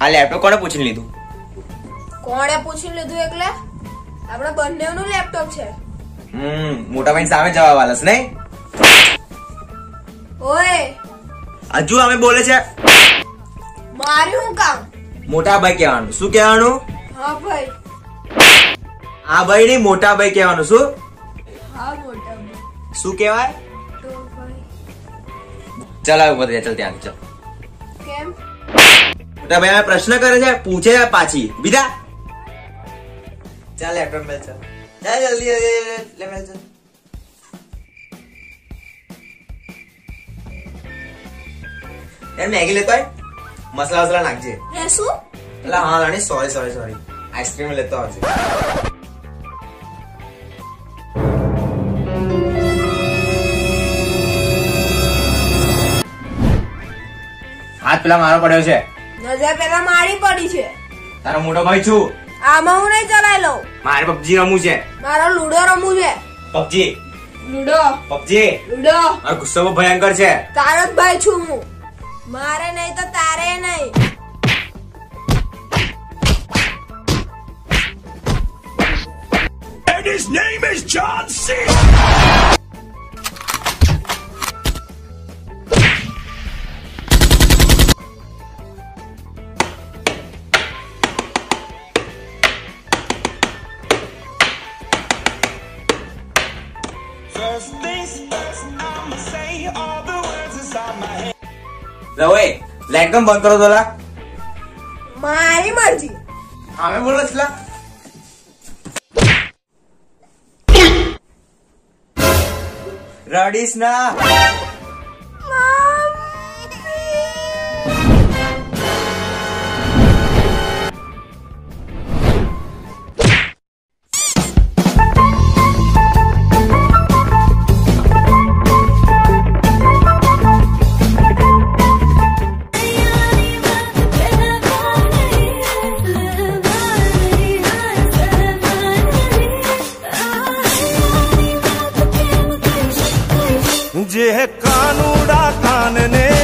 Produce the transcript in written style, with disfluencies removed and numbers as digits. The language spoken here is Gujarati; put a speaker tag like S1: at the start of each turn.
S1: આ લેપટોપ કોણે પૂછી લીધું?
S2: કોણે પૂછી લીધું એટલે આપણે બંનેનું લેપટોપ છે.
S1: મોટા ભાઈ સામે જવાબ આલસ નહીં.
S2: ઓય
S1: હજુ અમે બોલે છે.
S2: મારી હું કામ?
S1: મોટા ભાઈ કહેવાનું. શું કહેવાનું?
S2: હા ભાઈ.
S1: હા ભાઈ નહીં, મોટા ભાઈ કહેવાનું. શું?
S2: હા મોટા ભાઈ.
S1: શું કહેવાય?
S2: તો ભાઈ.
S1: ચાલ આવે ઉભો થઈ જા. ચાલ ત્યાં ચાલ.
S2: કેમ?
S1: મોટા ભાઈ અમે પ્રશ્ન કરે છે, પૂછે છે પાછી. બીજા ચાલ લેપટોપ મેલ. ચાલ ચાલ જલ્દી લે મેલ. ચાલ યાર મેગી લેતો હોય, મસાલા વસલા નાખજે.
S2: એ શું?
S1: એટલે હા રાણી, સોરી આઈસ્ક્રીમ લેતો આવજે. હાથ પેલા મારો પડ્યો છે.
S2: નજર પેલા મારી પડી છે.
S1: તારો મોટો ભાઈ છું.
S2: આમાં હું નહીં ચલાવી લઉં.
S1: મારે પબજી રમવું છે.
S2: મારો લુડો રમવું છે.
S1: પબજી
S2: લુડો
S1: મારો ગુસ્સો બહુ ભયંકર છે.
S2: તારો જ ભાઈ છું હું. મારે નહીં તો તારે નહીં.
S3: And his name is John C. First things first, I'ma say all the words inside my head.
S1: રવે લાઈટ કેમ બંધ કરો તોલા?
S2: મારી મરજી.
S1: અમે બોલો છલા રડીશ ના.
S3: जे कानूड़ा कान ने